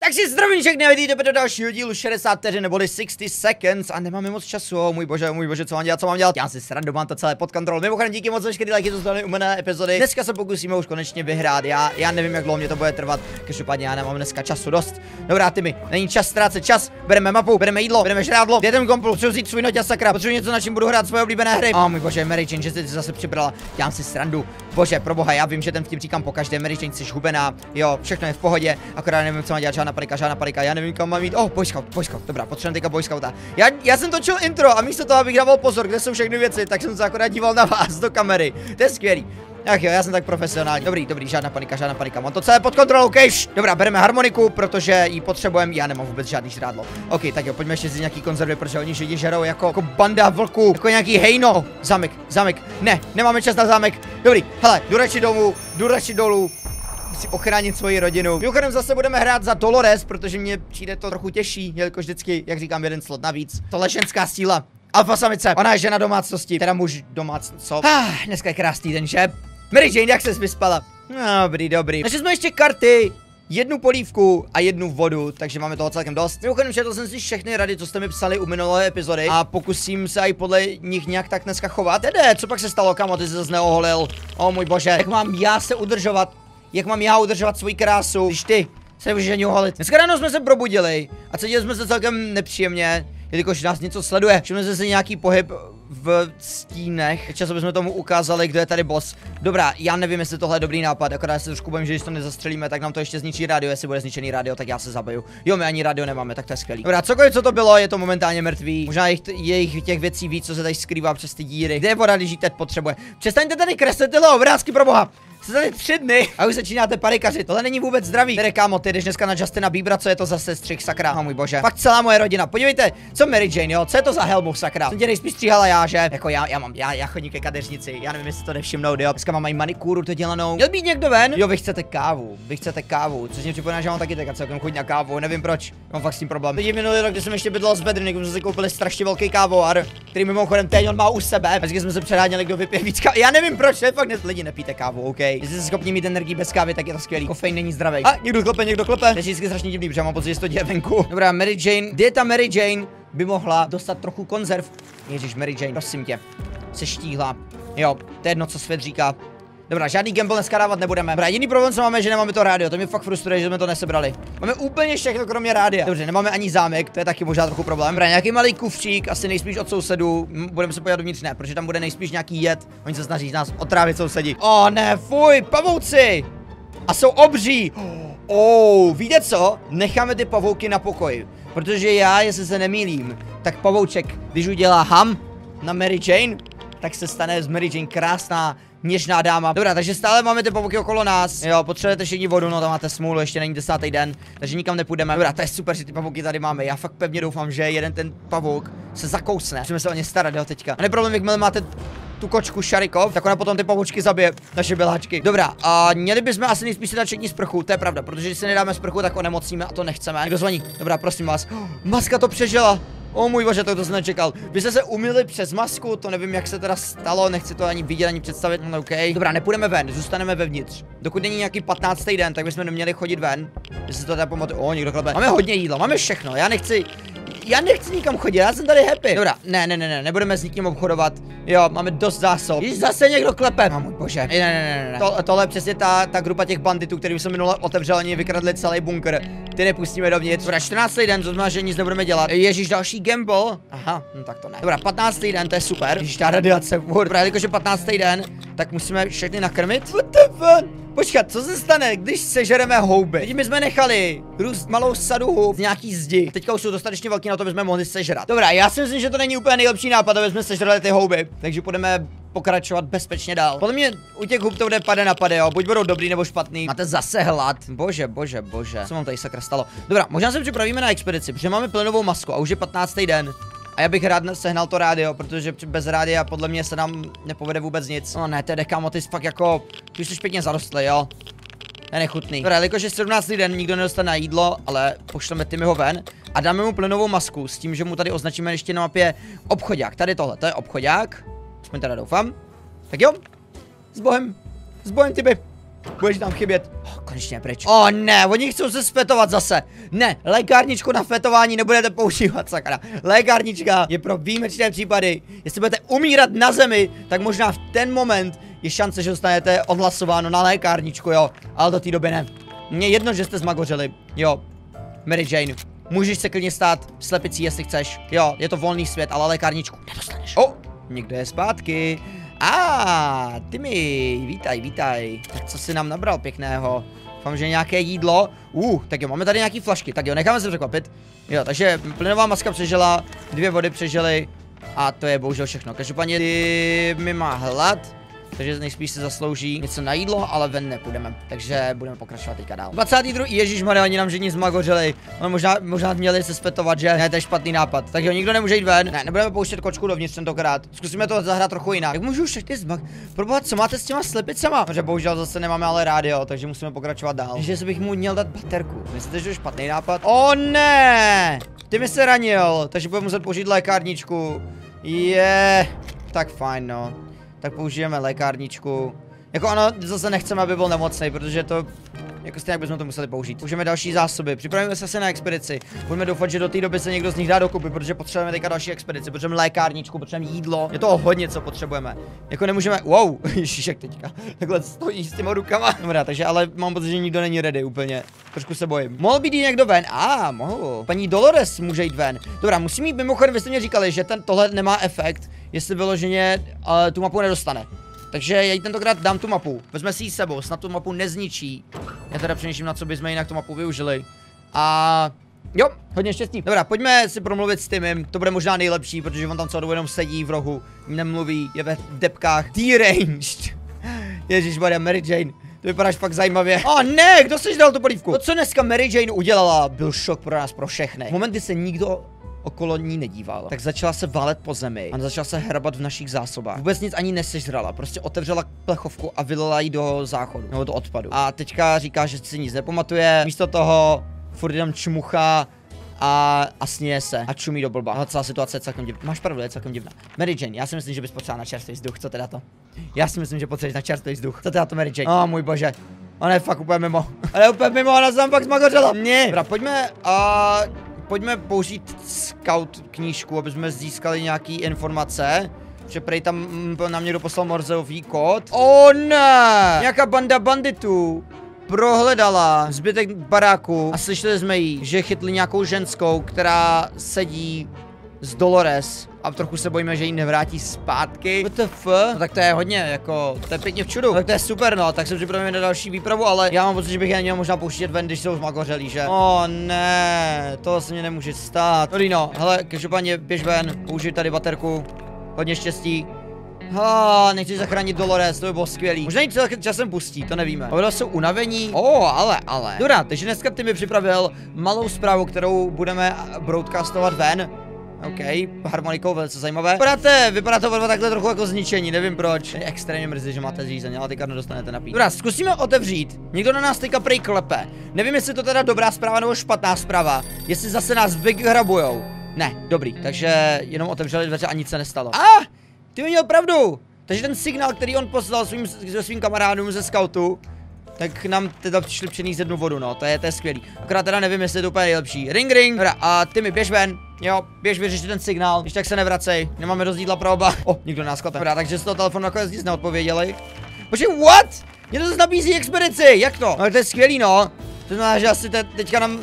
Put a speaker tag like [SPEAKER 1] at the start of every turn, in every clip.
[SPEAKER 1] Takže zdravím všechny a vidíte do dalšího dílu 60 vteřin neboli 60 seconds a nemáme moc času, můj bože, co mám dělat, já si srandu, mám to celé pod kontrolou. Mimochodem díky moc za všechny lajky, co zdali u mne epizody. Dneska se pokusíme už konečně vyhrát, já nevím, jak dlouho mě to bude trvat, každopádně já nemám dneska času dost. Dobrá, Timmy, není čas ztrácet čas, bereme mapu, bereme jídlo, bereme žrádlo, jedem komplu, potřebuji vzít svůj noťaz, sakra, potřebuji něco, na čím budu hrát svoje oblíbené hry. Můj bože, Mary Jane, že jsi zase přibrala, dělám si srandu. Bože, pro boha, já vím, že ten vtip říkám pokaždé, Mary Jane, jsi hubená, jo, všechno je v pohodě, akorát nevím, co mám dělat, žádná panika, já nevím, kam mám jít. Boy Scout, dobrá, potřebujeme teďka Boy Scouta. Já jsem točil intro a místo toho, abych dával pozor, kde jsou všechny věci, tak jsem se akorát díval na vás do kamery. To je skvělý. Ach jo, já jsem tak profesionální. Dobrý, žádná panika, mám to celé pod kontrolou, kejš. Dobrá, bereme harmoniku, protože ji potřebujeme, já nemám vůbec žádný žrádlo. OK, tak jo, pojďme ještě si nějaký konzervy, protože oni všichni žerou jako banda vlků, jako nějaký hejno. Zámek, ne, nemáme čas na zámek. Dobrý, hele, jdu radši dolů. Si ochránit svoji rodinu. Mimochodem zase budeme hrát za Dolores, protože mě přijde to trochu těžší, jelikož vždycky, jak říkám, jeden slot navíc. Tohle ženská síla. Alfa samice, ona je žena domácnosti, teda muž domácnost. Dneska je krásný den, že? Mary Jane, jak ses vyspala? Dobrý. Našli jsme ještě karty, jednu polívku a jednu vodu, takže máme toho celkem dost. Mimochodem četl jsem si všechny rady, co jste mi psali u minulé epizody a pokusím se i podle nich nějak tak dneska chovat. Co pak se stalo, kamo, ty jsi zase neoholil? Můj bože, jak mám já se udržovat? Jak mám já udržovat svoji krásu, když ty se nemůžeš ani oholit? Dneska ráno jsme se probudili a cítili jsme se celkem nepříjemně, jelikož nás něco sleduje. Všimli jsme si nějaký pohyb v stínech. Čas, bychom tomu ukázali, kdo je tady boss. Dobrá, já nevím, jestli tohle je dobrý nápad, akorát se trošku bojím, že když to nezastřelíme, tak nám to ještě zničí rádio. Jestli bude zničený rádio, tak já se zabiju. Jo, my ani rádio nemáme, tak to je skvělý. Dobrá, cokoliv, co to bylo, je to momentálně mrtvý. Možná jejich těch věcí víc, co se tady skrývá přes ty díry. Kde je voda, když ji teď potřebuje? Přestaňte tady kreslit tyhle obrázky, pro boha. Jste tady 3 dny a už začínáte panikařit. Tohle není vůbec zdravý. Tedy kámo, ty jdeš dneska na Justina Biebera, co je to za sestřih, sakra? Můj bože. Fakt celá moje rodina. Podívejte, co Mary Jane, jo? Co je to za helmu, sakra? Jsem tě nejspíš stříhala já, že? Jako já chodím ke kadeřnici. Já nevím, jestli to nevšimnout, jo. Dneska mám i manikúru to dělanou. Měl být někdo ven? Jo, vy chcete kávu. Což mě připomíná, že mám taky tak celkem chuť na kávu. Nevím proč. Mám fakt s tím problém. Teď minulý rok, když jsem ještě bydlel s Bedrnik, jsme si koupili strašně velký kávovar, který mimochodem teď on má u sebe. Vždycky jsme se předháněli, kdo vypije víc kávy. Já nevím proč, ne, fakt lidi nepijte kávu, OK. Jestli jste schopni mít energii bez kávy, tak je to skvělý. Kofein není zdravý. Někdo klepe. To je vždycky strašně divný, protože mám pocit, že to děje venku. Dobrá, Mary Jane, dieta Mary Jane by mohla dostat trochu konzerv. Ježíš, Mary Jane, prosím tě. Se štíhla. Jo, to je jedno, co svět říká. Dobrá, žádný gamble dneska dávat nebudeme. Dobrá, jediný problém, co máme, že nemáme to rádio. To mě fakt frustruje, že jsme to nesebrali. Máme úplně všechno kromě rádia. Dobře, nemáme ani zámek, to je taky možná trochu problém. Dobrá, nějaký malý kufřík, asi nejspíš od sousedů. Budeme se podívat dovnitř, ne, protože tam bude nejspíš nějaký jed. Oni se snaží nás otrávit sousedi. Ne, fuj, pavouci! A jsou obří. Víte co? Necháme ty pavouky na pokoji. Protože já, jestli se nemýlím, tak pavouček, když udělá ham na Mary Jane, tak se stane z Mary Jane krásná, něžná dáma. Dobrá, takže stále máme ty pavouky okolo nás. Jo, potřebujete všichni vodu, no tam máte smůlu, ještě není 10. den, takže nikam nepůjdeme. Dobrá, to je super, že ty pavouky tady máme. Já fakt pevně doufám, že jeden ten pavouk se zakousne. Musíme se o ně starat, jo, teďka. A neproblém, jakmile máte tu kočku Šarikov, tak ona potom ty pavoučky zabije, naše běláčky. Dobrá, a měli bychom asi nejspíš si dát všichni sprchu, to je pravda, protože když se nedáme sprchu, tak onemocníme a to nechceme. Někdo zvoní. Dobrá, prosím vás. Maska to přežila. Můj bože, to jsem nečekal. Vy jste se umyli přes masku, to nevím, jak se teda stalo, nechci to ani vidět, ani představit, no OK. Dobrá, nepůjdeme ven, zůstaneme vevnitř. Dokud není nějaký 15. den, tak bychom neměli chodit ven. Jestli to teda pamatuje, někdo klepe. Máme hodně jídla, máme všechno, já nechci nikam chodit, já jsem tady happy. Dobrá, ne, nebudeme s nikým obchodovat. Jo, máme dost zásob. Když zase někdo klepe. Můj bože. Ne. Tohle je přesně ta grupa těch banditů, kterým jsem minule otevřel, oni vykradli celý bunkr. Ty nepustíme dovnitř. Dobrá, 14. den, to znamená, že nic nebudeme dělat. Ježíš, další gamble. Aha, no tak to ne. Dobrá, 15. den, to je super. Ježíš, ta radiace. Dobrá, jakože 15. den, tak musíme všechny nakrmit. What the fuck? Počkat, co se stane, když sežereme houby? Teď my jsme nechali růst malou sadu hub z nějaký zdi. Teďka už jsou dostatečně velký na to, bychom mohli sežrat. Dobrá, já si myslím, že to není úplně nejlepší nápad, aby jsme sežrali ty houby. Takže budeme pokračovat bezpečně dál. Podle mě u těch hub to bude pade na pade, jo. Buď budou dobrý nebo špatný. Máte zase hlad. Bože. Co vám tady sakra stalo? Dobrá, možná se připravíme na expedici, protože máme plynovou masku a už je 15. den. A já bych rád sehnal to rádio, protože bez rádia podle mě se nám nepovede vůbec nic. Ne, tedy kámo, ty jsi fakt jako, ty jsi pěkně zarostly, jo. To je nechutný. Dobrá, jakož je 17. den, nikdo nedostane na jídlo, ale pošleme Timmyho ven a dáme mu plynovou masku s tím, že mu tady označíme ještě na mapě obchodák. Tady tohle, to je obchodák. Aspoň teda doufám. Tak jo, s Bohem Timmy. Budeš nám chybět. Konečně pryč. Ne, oni chcou se sfetovat zase. Ne, lékárničku na fetování nebudete používat, sakra. Lékárnička je pro výjimečné případy. Jestli budete umírat na zemi, tak možná v ten moment je šance, že dostanete odhlasováno na lékárničku, jo. Ale do té doby ne. Mně jedno, že jste zmagořili. Jo. Mary Jane, můžeš se klidně stát slepicí, jestli chceš. Jo, je to volný svět, ale lékárničku nedostaneš. Někdo je zpátky. Timmy, vítaj. Tak co jsi nám nabral pěkného? Doufám, že nějaké jídlo. Tak jo, máme tady nějaký flašky, tak jo, necháme se překvapit. Jo, takže plynová maska přežila, 2 vody přežily a to je bohužel všechno. Každopádně Timmy má hlad, takže nejspíš se zaslouží něco na jídlo, ale ven nepůjdeme, takže budeme pokračovat teďka dál. 22. Ježišmarja, oni nám všichni zmagořili. Možná měli se zpětovat, že ne, to je špatný nápad. Takže nikdo nemůže jít ven. Ne, nebudeme pouštět kočku dovnitř tentokrát. Zkusíme to zahrát trochu jinak. Jak můžu všechny Proboha, co máte s těma slepicama? Protože bohužel zase nemáme ale rádio, takže musíme pokračovat dál. Takže bych mu měl dát baterku. Myslíte, že to je špatný nápad? Ne! Ty mi se ranil, takže budeme muset použít lékárničku. Tak fajn, no. Tak použijeme lékárničku. Jako ano, zase nechceme, aby byl nemocný, protože to jako stejně bychom to museli použít. Použijeme další zásoby, připravíme se na expedici. Budeme doufat, že do té doby se někdo z nich dá dokupy, protože potřebujeme teďka další expedici, potřebujeme lékárničku, potřebujeme jídlo. Je toho hodně, co potřebujeme. Jako nemůžeme, ježišek teďka. Takhle stojí s těma rukama. Dobrá, takže ale mám pocit, že nikdo není ready úplně. Trošku se bojím. Mohl by jít někdo ven? Mohl. Paní Dolores může jít ven. Dobrá, musím jít mimochodem, vy jste mě říkali, že tohle nemá efekt, jestli vyloženě tu mapu nedostane. Takže já jí tentokrát dám tu mapu. Vezme si ji s sebou, snad tu mapu nezničí. Já teda přemýšlím, na co bychom jinak tu mapu využili. A jo, hodně štěstí. Dobrá, pojďme si promluvit s Timem. To bude možná nejlepší, protože on tam celou dobu jenom sedí v rohu, nemluví, je ve depkách. Deranged. Ježišmarja, Mary Jane. To vypadáš fakt zajímavě. Ne, kdo si dal tu polívku? To, co dneska Mary Jane udělala, byl šok pro nás, pro všechny. V momenty se nikdo okolo ní nedíval, tak začala se válet po zemi a začala se hrabat v našich zásobách. Vůbec nic ani nesežrala, prostě otevřela plechovku a vylila ji do záchodu, nebo do odpadu. A teďka říká, že si nic nepamatuje, místo toho furt jenom čmuchá a sněje se a čumí do blba. A celá situace je celkem divná. Máš pravdu, je celkem divná. Mary Jane, já si myslím, že bys potřebovala na čerstvý vzduch, co teda to? Já si myslím, že potřebuješ na čerstvý vzduch. Co teda to, Mary Jane? Můj bože. Ona je fakt úplně mimo. Ona je úplně mimo, ona se tam fakt zmagořila. Dobrá, pojďme použít scout knížku, aby jsme získali nějaký informace. Že prej tam nám někdo poslal Morzeový kód. Ne! Nějaká banda banditů prohledala zbytek baráku a slyšeli jsme jí, že chytli nějakou ženskou, která sedí z Dolores. A trochu se bojíme, že ji nevrátí zpátky. WTF? No tak to je hodně, jako, to je pěkně v čudu. Tak to je super, no, tak se připravíme na další výpravu, ale já mám pocit, že bych je neměl možná pouštět ven, když jsou zmagořelí, že? Ne, to se mě nemůže stát. Dobrý, no, hele, každopádně běž ven, použij tady baterku, hodně štěstí. Nechci zachránit Dolores, to by bylo skvělý. Možná ji časem pustí, to nevíme. Oba jsou unavení. Ale. Dobrá, takže dneska ty mi připravil malou zprávu, kterou budeme broadcastovat ven. OK, harmonikou, velice zajímavé. Vypadá to takhle trochu jako zničení, nevím proč. Je extrémně mrzí, že máte zřízení, ale teďka nedostanete napít. Dobrá, zkusíme otevřít. Někdo na nás teďka prej klepe. Nevím, jestli to teda dobrá zpráva nebo špatná zpráva. Jestli zase nás vyhrabujou. Ne, dobrý, takže jenom otevřeli dveře a nic se nestalo. Ty měl pravdu. Takže ten signál, který on poslal svým kamarádům ze scoutu, tak nám teda přišli přinést jednu vodu, no, to je skvělý. Akorát teda nevím, jestli je to úplně nejlepší. Ring. Dobrá, a ty mi běž ven. Jo, běž vyřešit ten signál, když tak se nevracej, nemáme rozdídla pro oba. Někdo nás klepe. Dobrá, takže z toho telefonu nakonec nic neodpověděli. Počkej, what? Mě to zase nabízí expedici, jak to? No, to je skvělý, no. To znamená, že asi teďka nám...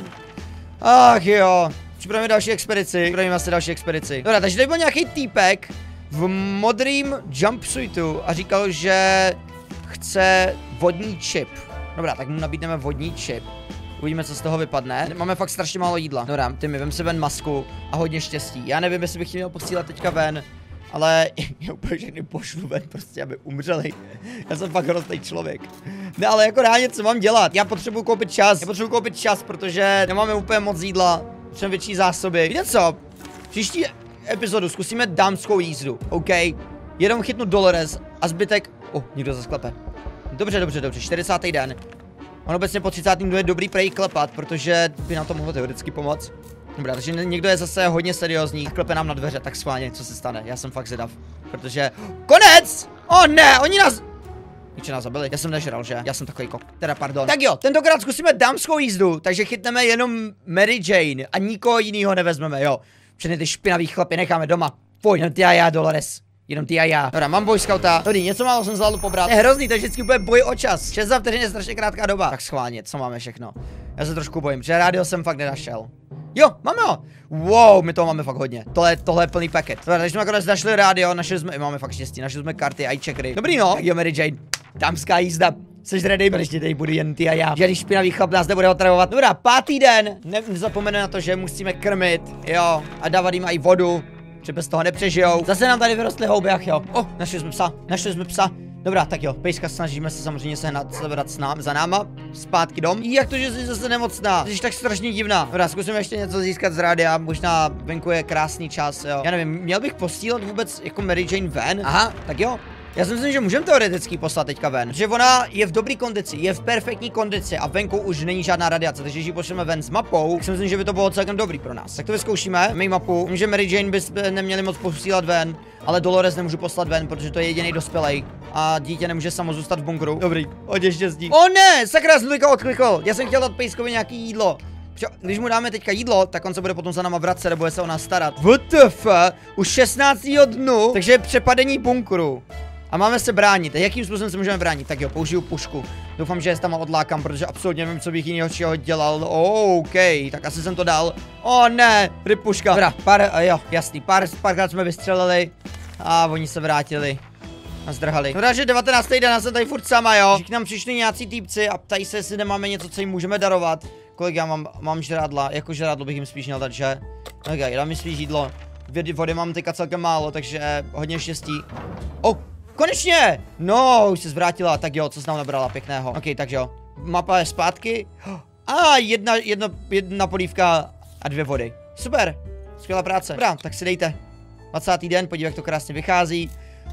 [SPEAKER 1] jo. Připravíme další expedici. Dobrá, takže tady byl nějaký týpek v modrým jumpsuitu a říkal, že chce vodní čip. Dobrá, tak mu nabídneme vodní čip. Uvidíme, co z toho vypadne. Máme fakt strašně málo jídla. Dobrá, ty mi vem si ven masku a hodně štěstí. Já nevím, jestli bych ji měl posílat teďka ven, ale já úplně všechny pošlu ven, prostě, aby umřeli. Já jsem fakt hrozný člověk. Ne, ale jako reálně, co mám dělat? Já potřebuji koupit čas. Protože nemáme úplně moc jídla. Potřebujeme větší zásoby. Víte co? Příští epizodu zkusíme dámskou jízdu, OK? Jenom chytnu Dolores a zbytek... někdo zase klepe. Dobře, 40. den. On obecně po 30. dnu je dobrý prej klepat, protože by nám to mohlo teoreticky pomoct. Dobrá, takže někdo je zase hodně seriózní, klepe nám na dveře, tak schválně, co se stane, já jsem fakt zvědav. Protože... Konec! Ne, oni nás... Niče nás zabili. Já jsem nežral, že? Já jsem takový kok. Teda pardon. Tak jo, tentokrát zkusíme dámskou jízdu, takže chytneme jenom Mary Jane a nikoho jiného nevezmeme, jo. Všechny ty špinavý chlapy necháme doma. Pojď, jenom ty a já, Dolores. Jenom ty a já. Dobrá, mám Boy Scouta. Dobrý, něco málo jsem zvládl pobrat. Je hrozný, takže vždycky bude boj o čas. 6 vteřin je strašně krátká doba. Tak schválně, co máme všechno? Já se trošku bojím, že rádio jsem fakt nenašel. Jo, máme ho. Wow, my toho máme fakt hodně. Tohle je plný paket. Takže jsme nakonec našli rádio, máme fakt štěstí, našli jsme karty a checkery. Dobrý no, tak jo, Mary Jane. Dámská jízda. Jseš ready, protože tady budu jen ty a já. Žádný špinavý chlap nás nebude otravovat. Dobrá, 5. den. Nezapomeňme na to, že musíme krmit, jo, a dávat jim i vodu, že bez toho nepřežijou. Zase nám tady vyrostly houby, ach jo. Našli jsme psa. Dobrá, tak jo, pejska snažíme se samozřejmě sehnat, sebrat za náma, zpátky dom. Jak to, že jsi zase nemocná? Jsi tak strašně divná. Dobrá, zkusíme ještě něco získat z rádia, možná venku je krásný čas, jo. Já nevím, měl bych posílat vůbec jako Mary Jane ven? Aha, tak jo. Já si myslím, že můžeme teoreticky poslat teďka ven, že ona je v dobré kondici, je v perfektní kondici a venku už není žádná radiace, takže když ji pošleme ven s mapou, tak si myslím, že by to bylo celkem dobrý pro nás. Tak to vyzkoušíme, mý mapu, vím, že Mary Jane bys neměli moc posílat ven, ale Dolores nemůžu poslat ven, protože to je jediný dospělej a dítě nemůže samo zůstat v bunkru. Dobrý, hodně štěstí. O ne, sakra, jsem to odklikl, já jsem chtěl dát pejskovi nějaký jídlo. Když mu dáme teďka jídlo, tak on se bude potom za náma vracet a bude se o nás starat. WTF, už 16. dnu, takže přepadení bunkru. A máme se bránit. Jakým způsobem se můžeme bránit? Tak jo, použiju pušku. Doufám, že je tam odlákám, protože absolutně nevím, co bych jiného čeho dělal. OK, tak asi jsem to dal. O ne, puška. Dobrá, jo, jasný, párkrát jsme vystřelili a oni se vrátili a zdrhali. Dobrá, že 19. den, já jsem tady furt sama, jo. Že k nám přišli nějací týpci a ptají se, jestli nemáme něco, co jim můžeme darovat. Kolik já mám žrádla, jako žrádlo bych jim spíš měl dát, že? Ok, dám mi spíš jídlo. Vody mám teďka celkem málo, takže hodně štěstí. Oh, konečně! No, už se zvrátila, tak jo, co jsi nám nabrala pěkného. Ok, takže jo, mapa je zpátky. A jedna polívka a 2 vody. Super, skvělá práce. Dobrá, tak si dejte. 20. den, podívej, jak to krásně vychází.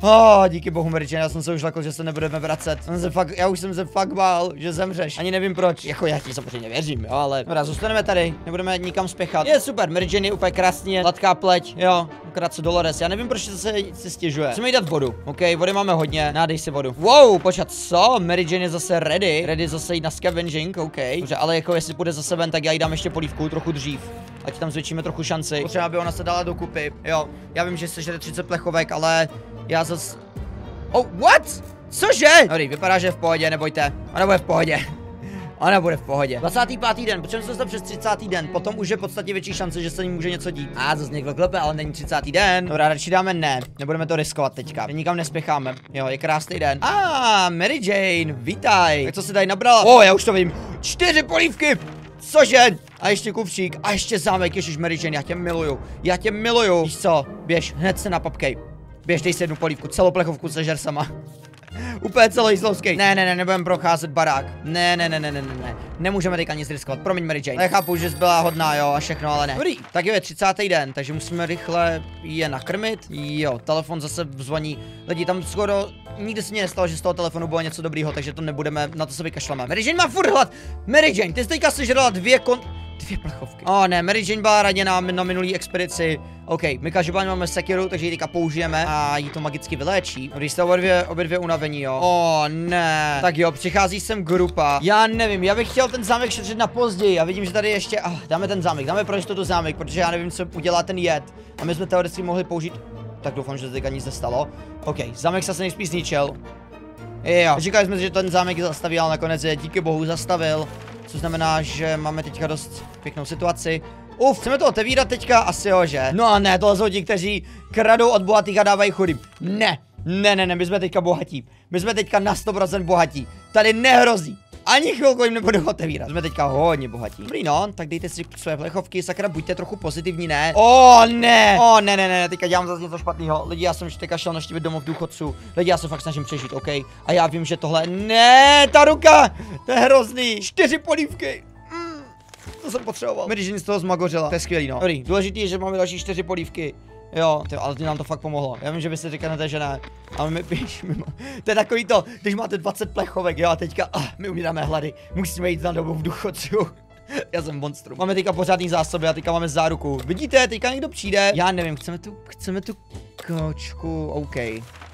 [SPEAKER 1] Díky bohu, Mary Jane, já jsem se už lekl, že se nebudeme vracet. Já už jsem se fakt bál, že zemřeš. Ani nevím proč. Jako já ti samozřejmě věřím, jo, ale. Dobrá, zůstaneme tady, nebudeme nikam spěchat. Je super, Mary Jane je úplně krásně, hladká pleť, jo. Akorát co Dolores, já nevím, proč se stěžuje. Musíme jí dát vodu, ok, vody máme hodně, nádej si vodu. Wow, počkat, co? Mary Jane je zase ready zase jít na scavenging, ok. Dobře, ale jako jestli půjde zase ven, tak já jí dám ještě polívku, trochu dřív. Ať tam zvětšíme trochu šanci. Potřeba, aby ona se dala dokupy, jo. Já vím, že sežere 30 plechovek, ale já zas. Oh, what? Cože? Dobrý, vypadá, že je v pohodě, nebojte. Ona bude v pohodě. Ona bude v pohodě. 25. den, protože jsme se přes 30. den, potom už je podstatně větší šance, že se ním může něco dít. Zase někdo klepe, ale není 30. den. Dobrá, radši dáme ne, nebudeme to riskovat teďka. Nikam nespěcháme. Jo, je krásný den. Mary Jane, vítaj. Tak co si tady nabrala? Já už to vím. 4 polívky. Cože? A ještě kufřík, a ještě zámek, ježiš Mary Jane, já tě miluju. Víš co, běž, hned se napapkej. Běž, dej si 1 polívku, celou plechovku sežer sama. Úplně celojízlovský. Ne, nebudeme procházet barák. Ne. Nemůžeme teďka nic riskovat, promiň Mary Jane. Já chápu, že jsi byla hodná, jo, a všechno, ale ne. Dobrý, tak je 30. den, takže musíme rychle je nakrmit. Jo, telefon zase zvoní. Lidi, tam skoro nikdy se mi nestalo, že z toho telefonu bylo něco dobrýho, takže to nebudeme, na to se vykašleme. Mary Jane má furt hlad. Mary Jane, ty jsi teďka sežrala 2 plechovky. Ne, Mary Jane byla raněná na minulý expedici. OK, my každopádně máme sekiru, takže ji teďka použijeme a jí to magicky vyléčí. Když jste obě dvě unavení, jo. Ne. Tak jo, přichází sem grupa. Já nevím, já bych chtěl ten zámek šetřit na později a vidím, že tady ještě. Dáme ten zámek, dáme pro jistotu zámek, protože já nevím, co udělá ten jed. A my jsme teoreticky mohli použít. Tak doufám, že se teďka nic nestalo. OK, zámek se nejspíš zničil. Jo, říkali jsme, že ten zámek zastaví, ale nakonec je díky bohu zastavil. Což znamená, že máme teďka dost pěknou situaci. Chceme to otevírat teďka? Asi jo, že? No a ne, tohle jsou ti, kteří kradou od bohatých a dávají chudým. Ne, my jsme teďka bohatí. My jsme teďka na 100% bohatí. Tady nehrozí. Ani chvilku jim nebudu otevírat. Jsme teďka hodně bohatí. Dobrý no, tak dejte si své plechovky, sakra, buďte trochu pozitivní, ne? Ne, teďka dělám zase něco špatného. Lidi, já jsem teďka šel navštívit domov důchodců. Lidi, já se fakt snažím přežít, OK? A já vím, že tohle, ne, ta ruka, to je hrozný. 4 polívky. To jsem potřeboval. Mary Jane z toho zmagořila. To je skvělý, no. Dobrý, důležitý je, že máme další 4 polívky. Jo, ale ty nám to fakt pomohlo. Já vím, že byste říkali, že ne. Ale my to je takový to, když máte 20 plechovek, jo, a teďka my umíráme hlady. Musíme jít na dobu v důchodců. Já jsem monstrum. Máme teďka pořádný zásoby a teďka máme záruku. Vidíte, teďka někdo přijde. Já nevím, chceme tu kočku, OK.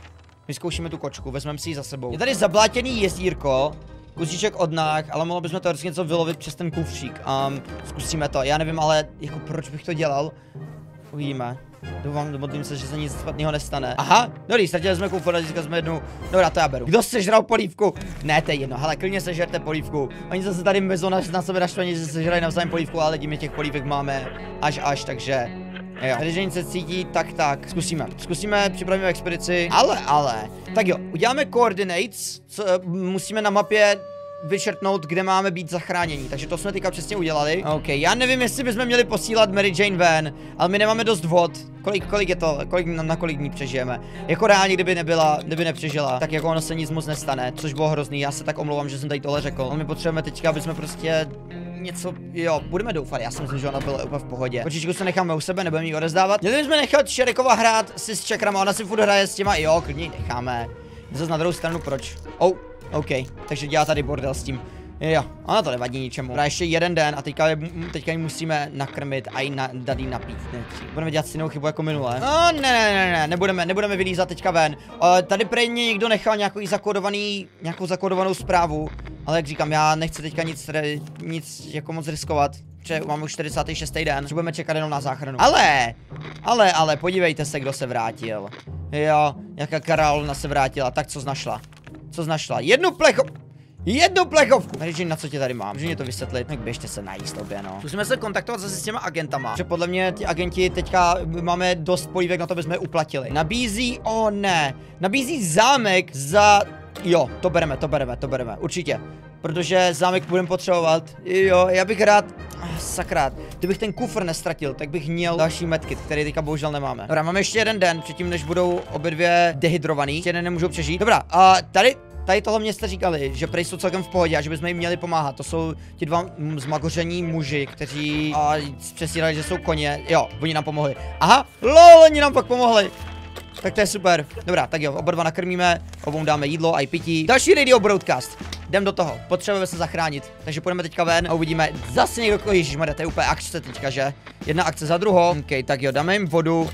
[SPEAKER 1] Vyzkoušíme tu kočku, vezmeme si ji za sebou. Je tady zablátěný jezírko, kusíček od nách, ale mohlo bychom to něco vylovit přes ten kufřík. Zkusíme to, já nevím, ale jako proč bych to dělal? Uvidíme. Domodlím se, že se nic špatného nestane. Aha, dobrý, ztratili jsme kufr, získali jsme jednu. Dobrá, to já beru. Kdo sežral polívku? Ne, to je jedno, hele, klidně sežerte polívku. Oni zase tady mezou na sebe naštvaní, že sežrali navzájem polívku, ale tím těch polívek máme až, takže. Jo, když se cítí, tak. Zkusíme, připravíme expedici. Ale. Tak jo, uděláme coordinates, musíme na mapě vyčertnout, kde máme být zachránění. Takže to jsme teďka přesně udělali. OK, já nevím, jestli bychom měli posílat Mary Jane ven, ale my nemáme dost vod. Kolik je to? Na kolik dní přežijeme? Jako reálně, kdyby nepřežila, tak jako ono se nic moc nestane, což bylo hrozný. Já se tak omlouvám, že jsem tady tohle řekl. Ale my potřebujeme teďka, aby jsme prostě něco, jo, budeme doufat, já si myslím, že ona byla úplně v pohodě. Kočičku se necháme u sebe, nebudeme ji odezdávat. Měli bychom nechat Šerekova hrát si s čakrama, ona si furt hraje s těma, jo, klidně ji necháme. Zase na druhou stranu, proč? OK, takže dělá tady bordel s tím. Jo, ona to nevadí ničemu. Bude ještě jeden den a teďka ji musíme nakrmit a dát jí napít. Budeme dělat stejnou chybu jako minule. Ne, nebudeme vylízat teďka ven. Tady prej mě někdo nechal nějakou zakódovanou zprávu. Ale jak říkám, já nechci teďka nic jako moc riskovat. Protože máme už 46. den, že budeme čekat jenom na záchranu. Ale, podívejte se, kdo se vrátil. Jo, jaká Karolina se vrátila, tak co našla? Jednu plechovku! Mary Jane, na co tě tady mám? Můžu mě to vysvětlit? Tak běžte se najíst obě, no. Musíme se kontaktovat zase s těma agentama. Že podle mě ti agenti teďka máme dost polívek na to, bychom je uplatili. Nabízí zámek za... Jo, to bereme, určitě. Protože zámek budeme potřebovat. Jo, já bych rád... Sakra, kdybych ten kufr nestratil, tak bych měl další medkit, který teďka bohužel nemáme. Dobrá, máme ještě jeden den, předtím než budou obě dvě dehydrovaný. Jeden nemůžou přežít. Dobrá, a tady tohle mě jste říkali, že prej jsou celkem v pohodě a že bychom jim měli pomáhat. To jsou ti dva zmagoření muži, kteří přesírali, že jsou koně. Jo, oni nám pomohli. Aha, lol, oni nám pak pomohli. Tak to je super. Dobrá, tak jo, oba dva nakrmíme, obou dáme jídlo a i pití. Další radio broadcast. Jdem do toho, potřebujeme se zachránit. Takže půjdeme teďka ven a uvidíme zase někdo, ježišmarja, to je úplně akce teďka, že? Jedna akce za druhou. OK, tak jo, dáme jim vodu.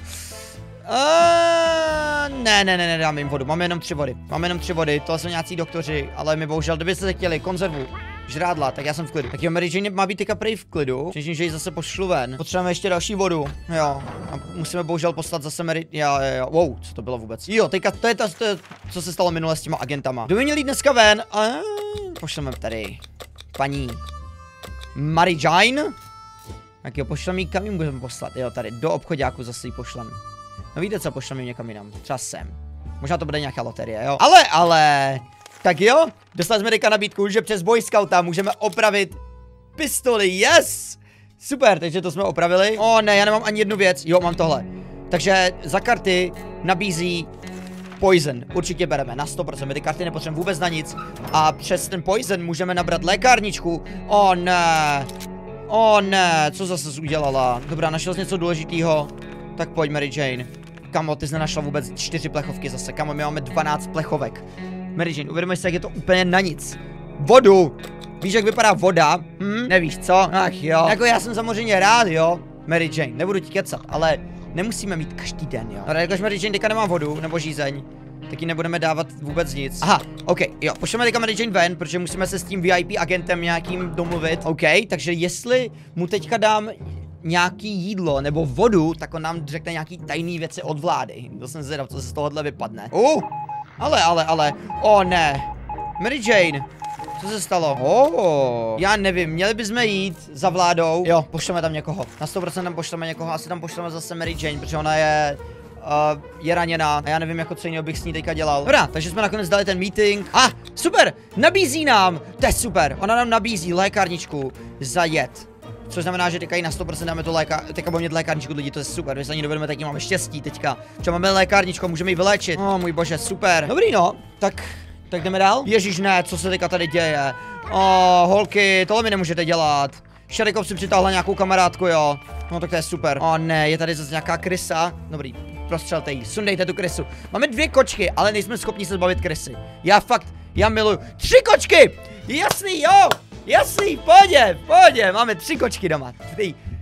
[SPEAKER 1] Ne, dáme jim vodu, máme jenom 3 vody, tohle jsou nějací doktoři, ale my bohužel, kdybyste chtěli konzervu, žrádla, tak já jsem v klidu. Tak jo, Mary Jane má být teďka prej v klidu, přečím, že ji zase pošlu ven. Potřebujeme ještě další vodu, jo, a musíme bohužel poslat zase Mary, jo, wow, co to bylo vůbec? Jo, teďka to je to, co se stalo minule s těma agentama. Kdo by měl jít dneska ven? Pošleme tady paní Mary Jane. Tak jo, pošleme ji, kam ji můžeme poslat, jo, tady, do obchodáku zase ji pošleme. No víte co, pošleme někam jinam, třeba sem. Možná to bude nějaká loterie, jo. Ale, tak jo, dostali jsme teďka nabídku, že přes Boy Scouta můžeme opravit pistoli, yes! Super, takže to jsme opravili. Ne, já nemám ani jednu věc, jo, mám tohle. Takže za karty nabízí poison, určitě bereme, na 100%, my ty karty nepotřebujeme vůbec na nic. A přes ten poison můžeme nabrat lékárničku, ne, co zase udělala? Dobrá, našel jsi něco důležitého. Tak pojď, Mary Jane. Kamo, ty jsi nenašla vůbec 4 plechovky zase. Kamo, my máme 12 plechovek. Mary Jane, uvědomuješ si, jak je to úplně na nic. Vodu! Víš, jak vypadá voda? Nevíš, co? Ach jo. Jako já jsem samozřejmě rád, jo. Mary Jane, nebudu ti kecat, ale nemusíme mít každý den, jo. Ale jakož Mary Jane teďka nemá vodu, nebo žízeň, tak ji nebudeme dávat vůbec nic. Aha, OK, jo, pošleme teďka Mary Jane ven, protože musíme se s tím VIP agentem nějakým domluvit. OK, takže jestli mu teďka dám nějaký jídlo nebo vodu, tak on nám řekne nějaký tajný věci od vlády. To jsem zvědav, co se z tohohle vypadne. Ale, ne. Mary Jane, co se stalo? Já nevím, měli bychom jít za vládou. Jo, pošleme tam někoho. Na 100% tam pošleme někoho, asi tam pošleme zase Mary Jane, protože ona je raněná a já nevím, jako co jiného bych s ní teďka dělal. Dobrá, takže jsme nakonec dali ten meeting. Super, nabízí nám, to je super, ona nám nabízí lékárničku za jed. Což znamená, že teďka i na 100% dáme to teďka budeme mít lékárničku lidi, to je super, my se ani dovedeme, taky máme štěstí teďka. Že máme lékárničku, můžeme ji vyléčit. Můj bože, super. Dobrý no, tak jdeme dál. Ježíš ne, co se teďka tady děje? Holky, tohle mi nemůžete dělat. Šerikov si přitáhla nějakou kamarádku, jo. No tak to je super. Ne, je tady zase nějaká krysa. Dobrý, prostřelte jí, sundejte tu krysu. Máme 2 kočky, ale nejsme schopni se zbavit krysy. Já miluju 3 kočky! Jasný, jo! Jasný, v pohodě, máme 3 kočky doma.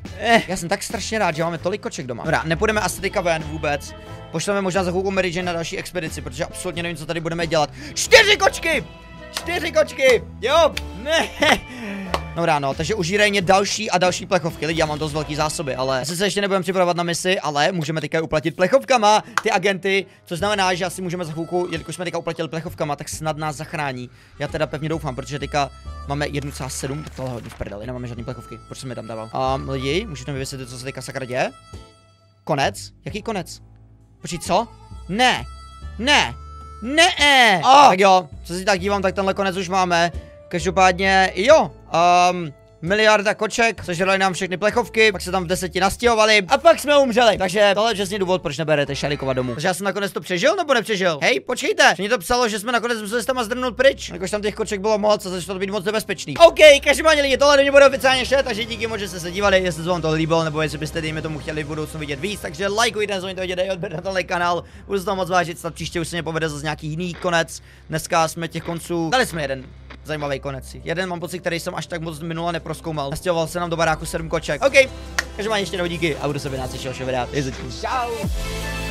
[SPEAKER 1] Já jsem tak strašně rád, že máme tolik koček doma. Dobrá, nepůjdeme asi teďka ven vůbec. Pošleme možná za chvilku Mary Jane na další expedici, protože absolutně nevím, co tady budeme dělat. 4 kočky! 4 kočky! Jo! Ne! Dobrá, no, takže užírají mě další a další plechovky. Lidi, já mám dost velký zásoby, ale asi se ještě nebudeme připravovat na misi, ale můžeme teďka uplatit plechovkama ty agenty, což znamená, že asi můžeme za chvilku, jelikož jsme teďka uplatili plechovkama, tak snad nás zachrání. Já teda pevně doufám, protože teďka máme 1,7, tak tohle hodně v prdeli, nemáme žádný plechovky, proč jsem je tam dával. Lidi, můžete mi vysvětlit, co se teďka sakra děje? Konec? Jaký konec? Počkej, co? Ne! Ne! Ne! Tak jo, co si tak dívám, tak tenhle konec už máme. Každopádně, jo, miliarda koček, sežrali nám všechny plechovky, pak se tam v 10 nastěhovali a pak jsme umřeli. Takže tohle je přesně důvod, proč neberete šarikova domů. Takže já jsem nakonec to přežil nebo nepřežil? Hej, počkejte, mě to psalo, že jsme nakonec museli tam zdrhnout pryč. Jakož tam těch koček bylo moc a začalo to být moc nebezpečný. OK, každopádně lidi, tohle není bude oficiálně vše, takže díky moc, že jste se dívali, jestli se vám to líbilo, nebo jestli byste dejme tomu chtěli v budoucnu vidět víc, takže lajkujte, nezapomínejte vidět, dej odběr na tenhle kanál. Budu se toho moc vážit, snad příště už se mě povede zase nějaký jiný konec. Dneska jsme těch konců, dali jsme jeden zajímavý konec. Jeden mám pocit, který jsem až tak moc minule neprozkoumal. Nastěhoval se nám do baráku 7 koček. OK, každopádně ještě jednou díky a budu se vydát z dalšího videa. Čau.